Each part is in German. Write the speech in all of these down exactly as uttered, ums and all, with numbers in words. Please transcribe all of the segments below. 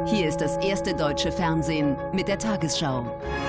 Hier ist das erste deutsche Fernsehen mit der Tagesschau.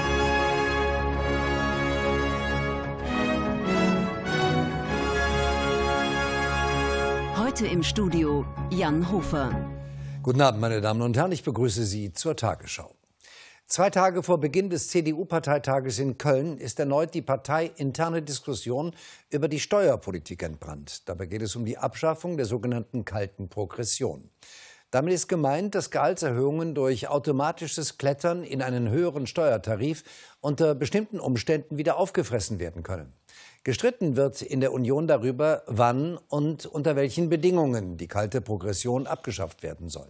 Heute im Studio Jan Hofer. Guten Abend, meine Damen und Herren, ich begrüße Sie zur Tagesschau. Zwei Tage vor Beginn des C D U-Parteitages in Köln ist erneut die parteiinterne Diskussion über die Steuerpolitik entbrannt. Dabei geht es um die Abschaffung der sogenannten kalten Progression. Damit ist gemeint, dass Gehaltserhöhungen durch automatisches Klettern in einen höheren Steuertarif unter bestimmten Umständen wieder aufgefressen werden können. Gestritten wird in der Union darüber, wann und unter welchen Bedingungen die kalte Progression abgeschafft werden soll.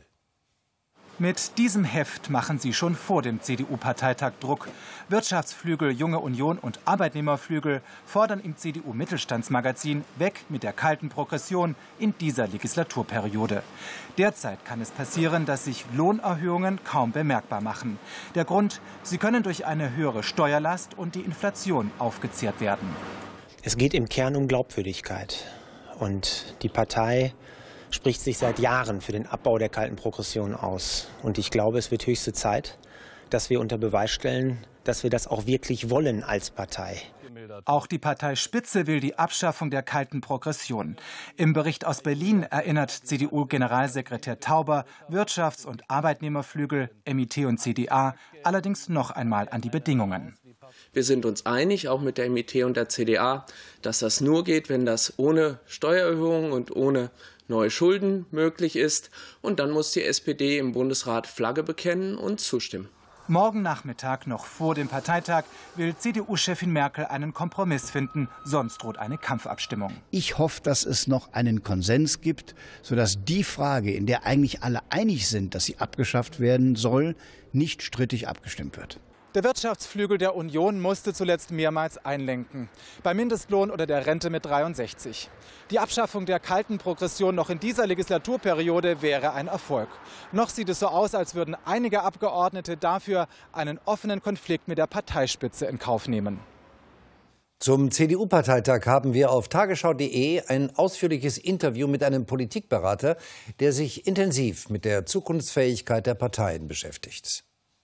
Mit diesem Heft machen sie schon vor dem C D U-Parteitag Druck. Wirtschaftsflügel, Junge Union und Arbeitnehmerflügel fordern im C D U-Mittelstandsmagazin weg mit der kalten Progression in dieser Legislaturperiode. Derzeit kann es passieren, dass sich Lohnerhöhungen kaum bemerkbar machen. Der Grund, sie können durch eine höhere Steuerlast und die Inflation aufgezehrt werden. Es geht im Kern um Glaubwürdigkeit. Und die Partei spricht sich seit Jahren für den Abbau der kalten Progression aus. Und ich glaube, es wird höchste Zeit, dass wir unter Beweis stellen, dass wir das auch wirklich wollen als Partei. Auch die Parteispitze will die Abschaffung der kalten Progression. Im Bericht aus Berlin erinnert C D U-Generalsekretär Tauber, Wirtschafts- und Arbeitnehmerflügel, M I T und C D A allerdings noch einmal an die Bedingungen. Wir sind uns einig, auch mit der M I T und der C D A, dass das nur geht, wenn das ohne Steuererhöhungen und ohne neue Schulden möglich ist. Und dann muss die S P D im Bundesrat Flagge bekennen und zustimmen. Morgen Nachmittag, noch vor dem Parteitag, will C D U-Chefin Merkel einen Kompromiss finden. Sonst droht eine Kampfabstimmung. Ich hoffe, dass es noch einen Konsens gibt, sodass die Frage, in der eigentlich alle einig sind, dass sie abgeschafft werden soll, nicht strittig abgestimmt wird. Der Wirtschaftsflügel der Union musste zuletzt mehrmals einlenken. Beim Mindestlohn oder der Rente mit dreiundsechzig. Die Abschaffung der kalten Progression noch in dieser Legislaturperiode wäre ein Erfolg. Noch sieht es so aus, als würden einige Abgeordnete dafür einen offenen Konflikt mit der Parteispitze in Kauf nehmen. Zum C D U-Parteitag haben wir auf tagesschau punkt de ein ausführliches Interview mit einem Politikberater, der sich intensiv mit der Zukunftsfähigkeit der Parteien beschäftigt.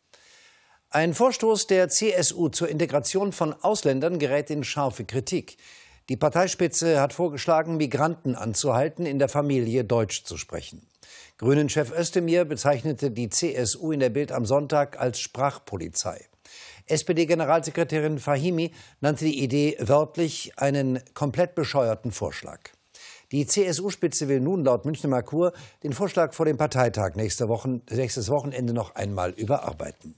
Ein Vorstoß der C S U zur Integration von Ausländern gerät in scharfe Kritik. Die Parteispitze hat vorgeschlagen, Migranten anzuhalten, in der Familie Deutsch zu sprechen. Grünen-Chef Özdemir bezeichnete die C S U in der Bild am Sonntag als Sprachpolizei. S P D-Generalsekretärin Fahimi nannte die Idee wörtlich einen komplett bescheuerten Vorschlag. Die C S U-Spitze will nun laut Münchner Merkur den Vorschlag vor dem Parteitag nächste Woche, nächstes Wochenende noch einmal überarbeiten.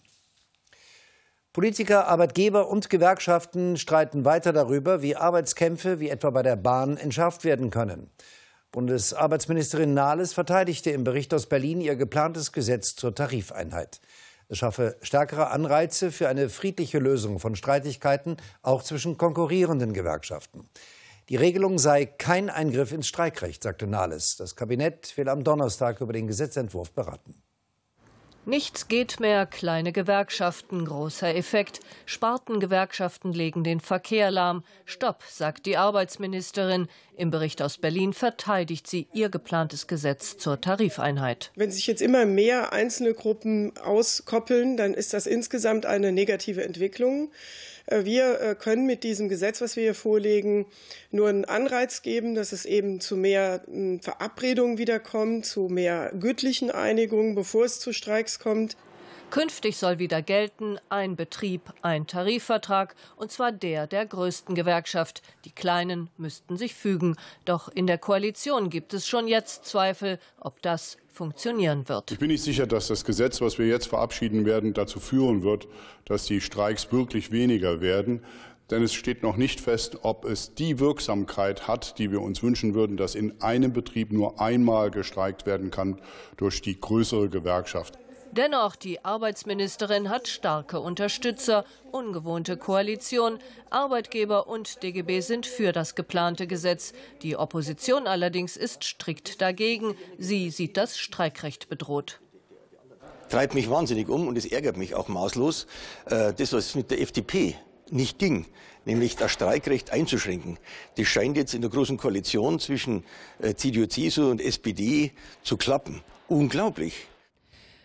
Politiker, Arbeitgeber und Gewerkschaften streiten weiter darüber, wie Arbeitskämpfe wie etwa bei der Bahn entschärft werden können. Bundesarbeitsministerin Nahles verteidigte im Bericht aus Berlin ihr geplantes Gesetz zur Tarifeinheit. Es schaffe stärkere Anreize für eine friedliche Lösung von Streitigkeiten, auch zwischen konkurrierenden Gewerkschaften. Die Regelung sei kein Eingriff ins Streikrecht, sagte Nahles. Das Kabinett will am Donnerstag über den Gesetzentwurf beraten. Nichts geht mehr, kleine Gewerkschaften, großer Effekt. Spartengewerkschaften legen den Verkehr lahm. Stopp, sagt die Arbeitsministerin. Im Bericht aus Berlin verteidigt sie ihr geplantes Gesetz zur Tarifeinheit. Wenn sich jetzt immer mehr einzelne Gruppen auskoppeln, dann ist das insgesamt eine negative Entwicklung. Wir können mit diesem Gesetz, was wir hier vorlegen, nur einen Anreiz geben, dass es eben zu mehr Verabredungen wiederkommt, zu mehr gütlichen Einigungen, bevor es zu Streiks kommt. Künftig soll wieder gelten, ein Betrieb, ein Tarifvertrag, und zwar der der größten Gewerkschaft. Die Kleinen müssten sich fügen. Doch in der Koalition gibt es schon jetzt Zweifel, ob das funktionieren wird. Ich bin nicht sicher, dass das Gesetz, was wir jetzt verabschieden werden, dazu führen wird, dass die Streiks wirklich weniger werden. Denn es steht noch nicht fest, ob es die Wirksamkeit hat, die wir uns wünschen würden, dass in einem Betrieb nur einmal gestreikt werden kann durch die größere Gewerkschaft. Dennoch, die Arbeitsministerin hat starke Unterstützer, ungewohnte Koalition. Arbeitgeber und D G B sind für das geplante Gesetz. Die Opposition allerdings ist strikt dagegen. Sie sieht das Streikrecht bedroht. Treibt mich wahnsinnig um und es ärgert mich auch maßlos, das, was mit der F D P nicht ging, nämlich das Streikrecht einzuschränken. Das scheint jetzt in der Großen Koalition zwischen C D U, C S U und S P D zu klappen. Unglaublich.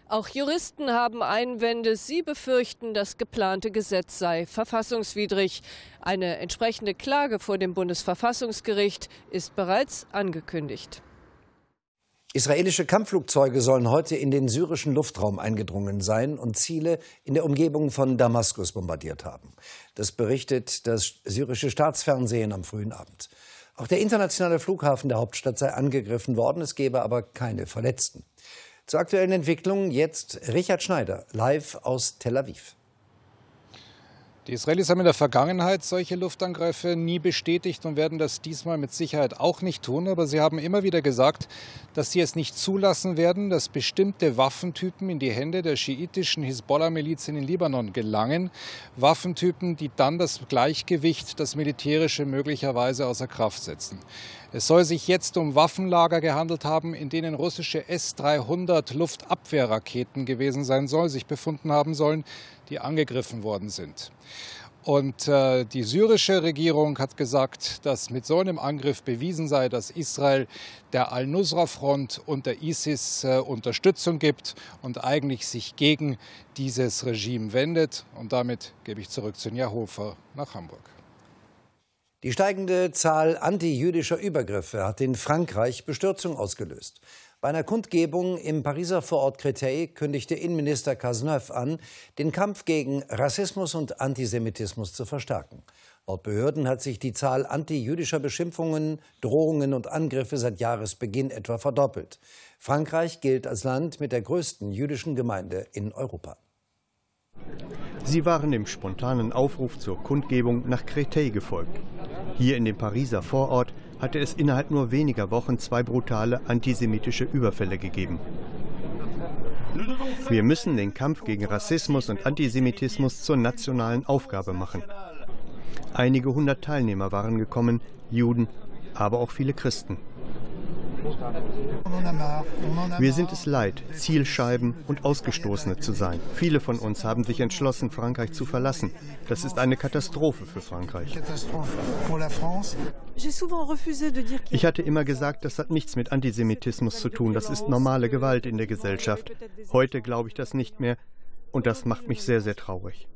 Auch Juristen haben Einwände. Sie befürchten, das geplante Gesetz sei verfassungswidrig. Eine entsprechende Klage vor dem Bundesverfassungsgericht ist bereits angekündigt. Israelische Kampfflugzeuge sollen heute in den syrischen Luftraum eingedrungen sein und Ziele in der Umgebung von Damaskus bombardiert haben. Das berichtet das syrische Staatsfernsehen am frühen Abend. Auch der internationale Flughafen der Hauptstadt sei angegriffen worden, es gebe aber keine Verletzten. Zur aktuellen Entwicklung jetzt Richard Schneider, live aus Tel Aviv. Die Israelis haben in der Vergangenheit solche Luftangriffe nie bestätigt und werden das diesmal mit Sicherheit auch nicht tun. Aber sie haben immer wieder gesagt, dass sie es nicht zulassen werden, dass bestimmte Waffentypen in die Hände der schiitischen Hisbollah-Miliz in den Libanon gelangen. Waffentypen, die dann das Gleichgewicht, das militärische, möglicherweise außer Kraft setzen. Es soll sich jetzt um Waffenlager gehandelt haben, in denen russische S dreihundert Luftabwehrraketen gewesen sein sollen, sich befunden haben sollen, die angegriffen worden sind. Und äh, die syrische Regierung hat gesagt, dass mit so einem Angriff bewiesen sei, dass Israel der Al-Nusra-Front und der ISIS äh, Unterstützung gibt und eigentlich sich gegen dieses Regime wendet. Und damit gebe ich zurück zu Nja Hofer nach Hamburg. Die steigende Zahl antijüdischer Übergriffe hat in Frankreich Bestürzung ausgelöst. Bei einer Kundgebung im Pariser Vorort Créteil kündigte Innenminister Cazeneuve an, den Kampf gegen Rassismus und Antisemitismus zu verstärken. Laut Behörden hat sich die Zahl antijüdischer Beschimpfungen, Drohungen und Angriffe seit Jahresbeginn etwa verdoppelt. Frankreich gilt als Land mit der größten jüdischen Gemeinde in Europa. Sie waren dem spontanen Aufruf zur Kundgebung nach Créteil gefolgt. Hier in dem Pariser Vorort hatte es innerhalb nur weniger Wochen zwei brutale antisemitische Überfälle gegeben. Wir müssen den Kampf gegen Rassismus und Antisemitismus zur nationalen Aufgabe machen. Einige hundert Teilnehmer waren gekommen, Juden, aber auch viele Christen. Wir sind es leid, Zielscheiben und Ausgestoßene zu sein. Viele von uns haben sich entschlossen, Frankreich zu verlassen. Das ist eine Katastrophe für Frankreich. Ich hatte immer gesagt, das hat nichts mit Antisemitismus zu tun. Das ist normale Gewalt in der Gesellschaft. Heute glaube ich das nicht mehr. Und das macht mich sehr, sehr traurig.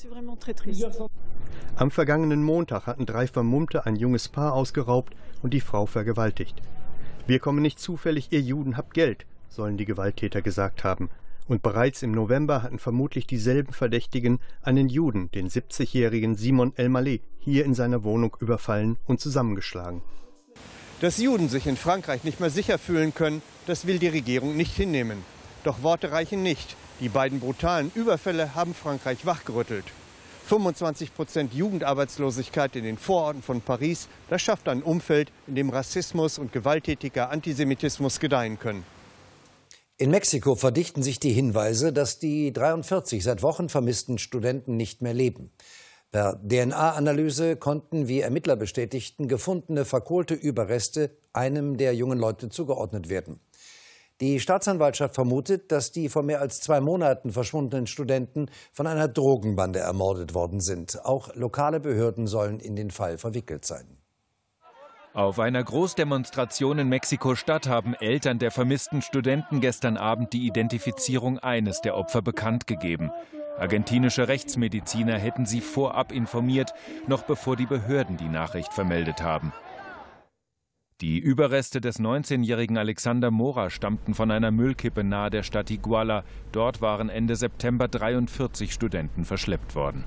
Am vergangenen Montag hatten drei Vermummte ein junges Paar ausgeraubt und die Frau vergewaltigt. Wir kommen nicht zufällig, ihr Juden habt Geld, sollen die Gewalttäter gesagt haben. Und bereits im November hatten vermutlich dieselben Verdächtigen einen Juden, den siebzigjährigen Simon El-Maleh, hier in seiner Wohnung überfallen und zusammengeschlagen. Dass Juden sich in Frankreich nicht mehr sicher fühlen können, das will die Regierung nicht hinnehmen. Doch Worte reichen nicht. Die beiden brutalen Überfälle haben Frankreich wachgerüttelt. fünfundzwanzig Prozent Jugendarbeitslosigkeit in den Vororten von Paris, das schafft ein Umfeld, in dem Rassismus und gewalttätiger Antisemitismus gedeihen können. In Mexiko verdichten sich die Hinweise, dass die dreiundvierzig seit Wochen vermissten Studenten nicht mehr leben. Per D N A-Analyse konnten, wie Ermittler bestätigten, gefundene verkohlte Überreste einem der jungen Leute zugeordnet werden. Die Staatsanwaltschaft vermutet, dass die vor mehr als zwei Monaten verschwundenen Studenten von einer Drogenbande ermordet worden sind. Auch lokale Behörden sollen in den Fall verwickelt sein. Auf einer Großdemonstration in Mexiko-Stadt haben Eltern der vermissten Studenten gestern Abend die Identifizierung eines der Opfer bekannt gegeben. Argentinische Rechtsmediziner hätten sie vorab informiert, noch bevor die Behörden die Nachricht vermeldet haben. Die Überreste des neunzehnjährigen Alexander Mora stammten von einer Müllkippe nahe der Stadt Iguala. Dort waren Ende September dreiundvierzig Studenten verschleppt worden.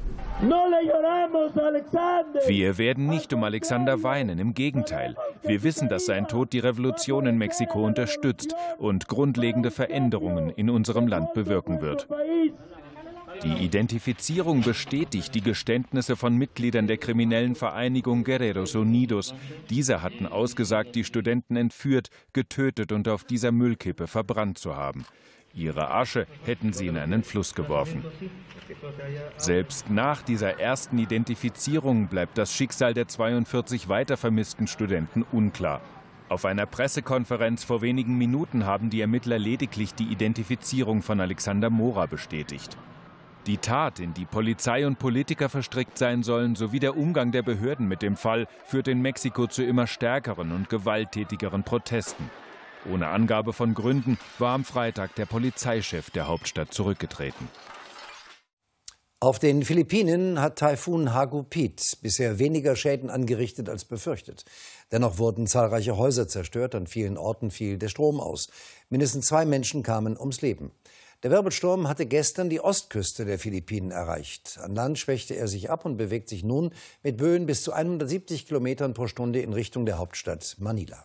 Wir werden nicht um Alexander weinen, im Gegenteil. Wir wissen, dass sein Tod die Revolution in Mexiko unterstützt und grundlegende Veränderungen in unserem Land bewirken wird. Die Identifizierung bestätigt die Geständnisse von Mitgliedern der kriminellen Vereinigung Guerreros Unidos. Diese hatten ausgesagt, die Studenten entführt, getötet und auf dieser Müllkippe verbrannt zu haben. Ihre Asche hätten sie in einen Fluss geworfen. Selbst nach dieser ersten Identifizierung bleibt das Schicksal der zweiundvierzig weiter vermissten Studenten unklar. Auf einer Pressekonferenz vor wenigen Minuten haben die Ermittler lediglich die Identifizierung von Alexander Mora bestätigt. Die Tat, in die Polizei und Politiker verstrickt sein sollen, sowie der Umgang der Behörden mit dem Fall, führt in Mexiko zu immer stärkeren und gewalttätigeren Protesten. Ohne Angabe von Gründen war am Freitag der Polizeichef der Hauptstadt zurückgetreten. Auf den Philippinen hat Taifun Hagupit bisher weniger Schäden angerichtet als befürchtet. Dennoch wurden zahlreiche Häuser zerstört, an vielen Orten fiel der Strom aus. Mindestens zwei Menschen kamen ums Leben. Der Wirbelsturm hatte gestern die Ostküste der Philippinen erreicht. An Land schwächte er sich ab und bewegt sich nun mit Böen bis zu hundertsiebzig Kilometern pro Stunde in Richtung der Hauptstadt Manila.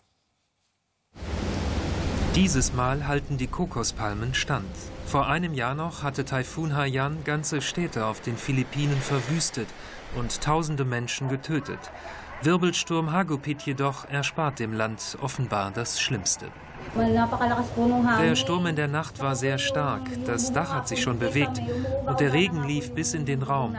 Dieses Mal halten die Kokospalmen stand. Vor einem Jahr noch hatte Taifun Haiyan ganze Städte auf den Philippinen verwüstet und tausende Menschen getötet. Wirbelsturm Hagupit jedoch erspart dem Land offenbar das Schlimmste. Der Sturm in der Nacht war sehr stark, das Dach hat sich schon bewegt und der Regen lief bis in den Raum.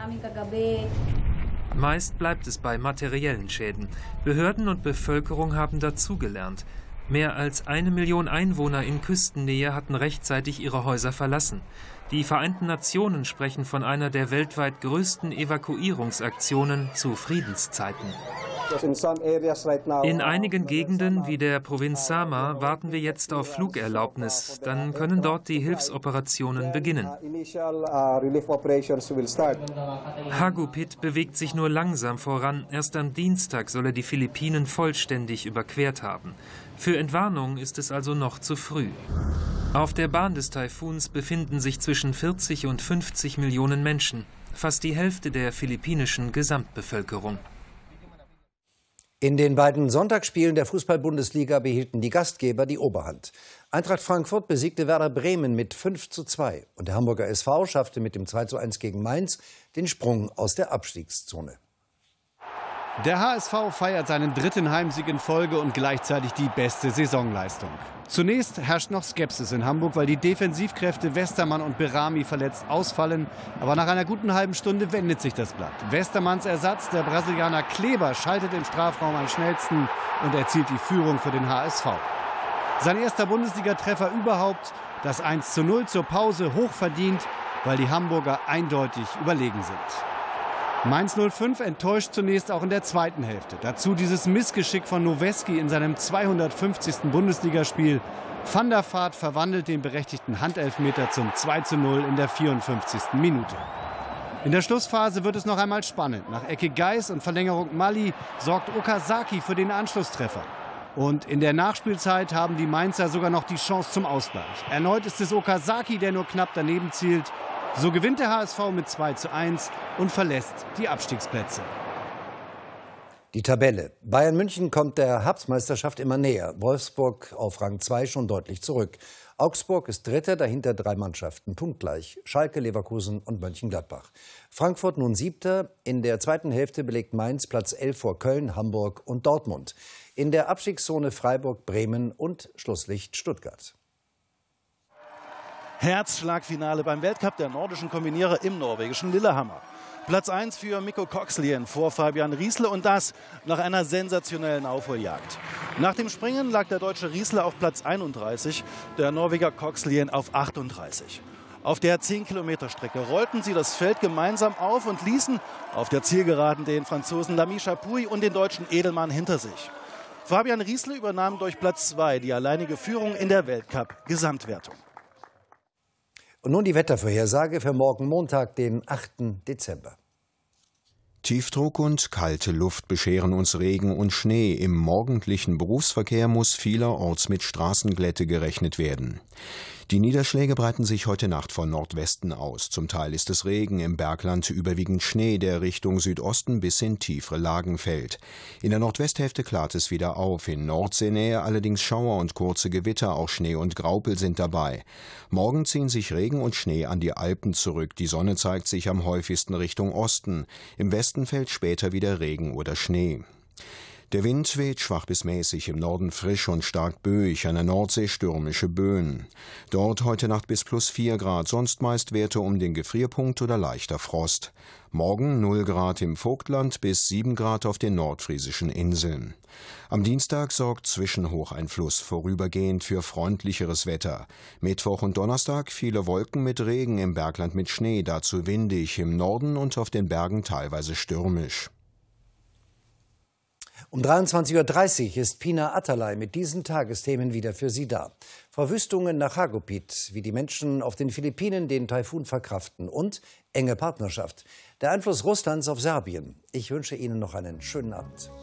Meist bleibt es bei materiellen Schäden. Behörden und Bevölkerung haben dazugelernt. Mehr als eine Million Einwohner in Küstennähe hatten rechtzeitig ihre Häuser verlassen. Die Vereinten Nationen sprechen von einer der weltweit größten Evakuierungsaktionen zu Friedenszeiten. In einigen Gegenden wie der Provinz Samar warten wir jetzt auf Flugerlaubnis. Dann können dort die Hilfsoperationen beginnen. Hagupit bewegt sich nur langsam voran. Erst am Dienstag soll er die Philippinen vollständig überquert haben. Für Entwarnung ist es also noch zu früh. Auf der Bahn des Taifuns befinden sich zwischen vierzig und fünfzig Millionen Menschen, fast die Hälfte der philippinischen Gesamtbevölkerung. In den beiden Sonntagsspielen der Fußball-Bundesliga behielten die Gastgeber die Oberhand. Eintracht Frankfurt besiegte Werder Bremen mit fünf zu zwei und der Hamburger S V schaffte mit dem zwei zu eins gegen Mainz den Sprung aus der Abstiegszone. Der H S V feiert seinen dritten Heimsieg in Folge und gleichzeitig die beste Saisonleistung. Zunächst herrscht noch Skepsis in Hamburg, weil die Defensivkräfte Westermann und Berami verletzt ausfallen. Aber nach einer guten halben Stunde wendet sich das Blatt. Westermanns Ersatz, der Brasilianer Kleber, schaltet im Strafraum am schnellsten und erzielt die Führung für den H S V. Sein erster Bundesliga-Treffer überhaupt, das eins zu null zur Pause, hochverdient, weil die Hamburger eindeutig überlegen sind. Mainz null fünf enttäuscht zunächst auch in der zweiten Hälfte. Dazu dieses Missgeschick von Noweski in seinem zweihundertfünfzigsten Bundesligaspiel. Van der Vaart verwandelt den berechtigten Handelfmeter zum zwei zu null in der vierundfünfzigsten Minute. In der Schlussphase wird es noch einmal spannend. Nach Ecke Geis und Verlängerung Mali sorgt Okazaki für den Anschlusstreffer. Und in der Nachspielzeit haben die Mainzer sogar noch die Chance zum Ausgleich. Erneut ist es Okazaki, der nur knapp daneben zielt. So gewinnt der H S V mit zwei zu eins und verlässt die Abstiegsplätze. Die Tabelle. Bayern München kommt der Herbstmeisterschaft immer näher. Wolfsburg auf Rang zwei schon deutlich zurück. Augsburg ist Dritter, dahinter drei Mannschaften punktgleich. Schalke, Leverkusen und Mönchengladbach. Frankfurt nun Siebter. In der zweiten Hälfte belegt Mainz Platz elf vor Köln, Hamburg und Dortmund. In der Abstiegszone Freiburg, Bremen und Schlusslicht Stuttgart. Herzschlagfinale beim Weltcup der nordischen Kombinierer im norwegischen Lillehammer. Platz eins für Mikko Kokslien vor Fabian Riesle und das nach einer sensationellen Aufholjagd. Nach dem Springen lag der deutsche Riesle auf Platz einunddreißig, der Norweger Kokslien auf achtunddreißig. Auf der zehn Kilometer Strecke rollten sie das Feld gemeinsam auf und ließen auf der Zielgeraden den Franzosen Lamy Chapuis und den deutschen Edelmann hinter sich. Fabian Riesle übernahm durch Platz zwei die alleinige Führung in der Weltcup-Gesamtwertung. Und nun die Wettervorhersage für morgen Montag, den achten Dezember. Tiefdruck und kalte Luft bescheren uns Regen und Schnee. Im morgendlichen Berufsverkehr muss vielerorts mit Straßenglätte gerechnet werden. Die Niederschläge breiten sich heute Nacht von Nordwesten aus. Zum Teil ist es Regen, im Bergland überwiegend Schnee, der Richtung Südosten bis in tiefere Lagen fällt. In der Nordwesthälfte klart es wieder auf. In Nordseenähe allerdings Schauer und kurze Gewitter, auch Schnee und Graupel sind dabei. Morgen ziehen sich Regen und Schnee an die Alpen zurück. Die Sonne zeigt sich am häufigsten Richtung Osten. Im Westen fällt später wieder Regen oder Schnee. Der Wind weht schwach bis mäßig, im Norden frisch und stark böig, an der Nordsee stürmische Böen. Dort heute Nacht bis plus vier Grad, sonst meist Werte um den Gefrierpunkt oder leichter Frost. Morgen null Grad im Vogtland bis sieben Grad auf den nordfriesischen Inseln. Am Dienstag sorgt Zwischenhocheinfluss vorübergehend für freundlicheres Wetter. Mittwoch und Donnerstag viele Wolken mit Regen, im Bergland mit Schnee, dazu windig, im Norden und auf den Bergen teilweise stürmisch. Um dreiundzwanzig Uhr dreißig ist Pina Atalay mit diesen Tagesthemen wieder für Sie da. Verwüstungen nach Hagupit, wie die Menschen auf den Philippinen den Taifun verkraften und enge Partnerschaft. Der Einfluss Russlands auf Serbien. Ich wünsche Ihnen noch einen schönen Abend.